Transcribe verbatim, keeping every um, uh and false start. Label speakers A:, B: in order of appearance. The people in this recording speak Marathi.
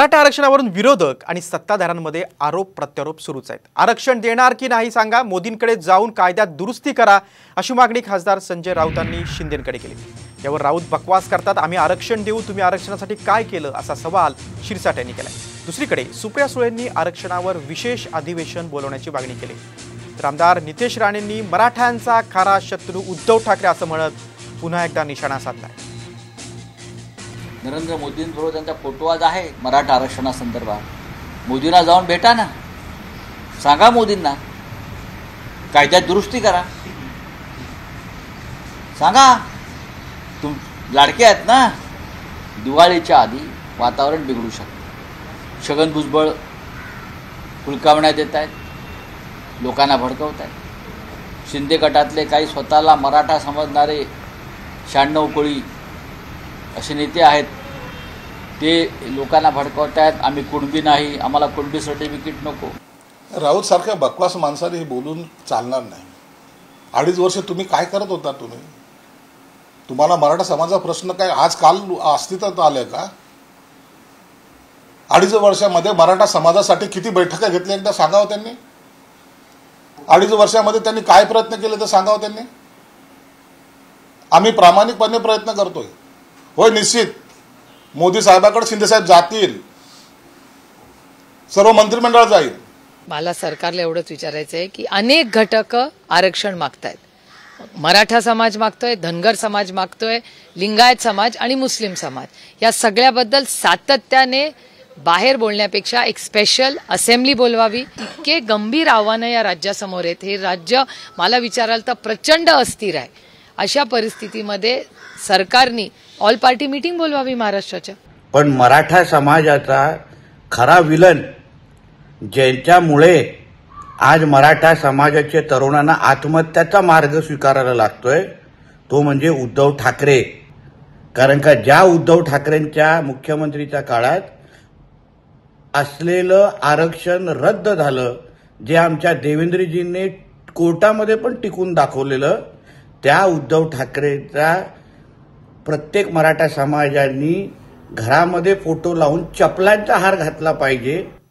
A: मराठा आरक्षणावरून विरोधक आणि सत्ताधाऱ्यांमध्ये आरोप प्रत्यारोप सुरूच आहेत। आरक्षण देणार की नाही सांगा, मोदींकडे जाऊन कायद्यात दुरुस्ती करा अशी मागणी खासदार संजय राऊतांनी शिंदेंकडे केली। यावर राऊत बकवास करतात, आम्ही आरक्षण देऊ, तुम्ही आरक्षणासाठी काय केलं असा सवाल शिरसाट यांनी केलाय। दुसरीकडे सुप्रिया सुळेंनी आरक्षणावर विशेष अधिवेशन बोलवण्याची मागणी केली। तर आमदार नितेश राणेंनी मराठ्यांचा खरा शत्रू उद्धव ठाकरे असं म्हणत पुन्हा एकदा निशाणा साधलाय।
B: नरेंद्र मोदींबरोबर त्यांचा फोटो आज आहे मराठा आरक्षणासंदर्भात। मोदींना जाऊन भेटा ना, सांगा मोदींना कायद्यात दुरुस्ती करा, सांगा तुम लाडके आहेत ना। दिवाळीच्या आधी वातावरण बिघडू शकतं। छगन भुजबळ हुलकावण्यात देत आहेत, लोकांना भडकवत आहेत। शिंदे गटातले काही स्वतःला मराठा समजणारे शहाण्णव कोळी असे नेते आहेत, ते लोकांना भडकवत आहेत, आम्ही कुणबी नाही, आम्हाला कुणबी सर्टिफिकेट नको।
C: राऊत सारख्या बकवास माणसाने हे बोलून चालणार नाही। अडीच वर्ष तुम्ही काय करत होता? तुम्ही तुम्हाला मराठा समाजाचा प्रश्न काय आज काल अस्तित्वात आले का? अडीच वर्षामध्ये मराठा समाजासाठी किती बैठका घेतल्या एकदा सांगावं त्यांनी। अडीच वर्षामध्ये त्यांनी काय प्रयत्न केले ते सांगावं त्यांनी। आम्ही प्रामाणिकपणे प्रयत्न करतोय। होय, निश्चित मोदी साहेबांकडे शिंदे साहेब जातील, सर्व मंत्रिमंडळ जाईल।
D: मला सरकारला एवढंच विचारायचं आहे की अनेक घटक आरक्षण मागतायत। मराठा समाज मागतोय, धनगर समाज मागतोय, लिंगायत समाज आणि मुस्लिम समाज, या सगळ्याबद्दल सातत्याने बाहेर बोलण्यापेक्षा एक स्पेशल असेंब्ली बोलवावी। इतके गंभीर आव्हानं या राज्यासमोर आहेत। हे राज्य मला विचाराल तर प्रचंड अस्थिर आहे। अशा परिस्थितीमध्ये सरकारने ऑल पार्टी मीटिंग बोलवावी महाराष्ट्राच्या।
E: पण मराठा समाजाचा खरा विलन, ज्यांच्यामुळे आज मराठा समाजाच्या तरुणांना आत्महत्याचा मार्ग स्वीकारायला लागतोय, तो म्हणजे उद्धव ठाकरे। कारण का ज्या उद्धव ठाकरेंच्या मुख्यमंत्रीच्या काळात असलेलं आरक्षण रद्द झालं, जे आमच्या देवेंद्रजींनी कोर्टामध्ये पण टिकून दाखवलेलं, त्या उद्धव ठाकरेचा प्रत्येक मराठा समाजांनी घरामध्ये फोटो लावून चपलांचा हार घातला पाहिजे।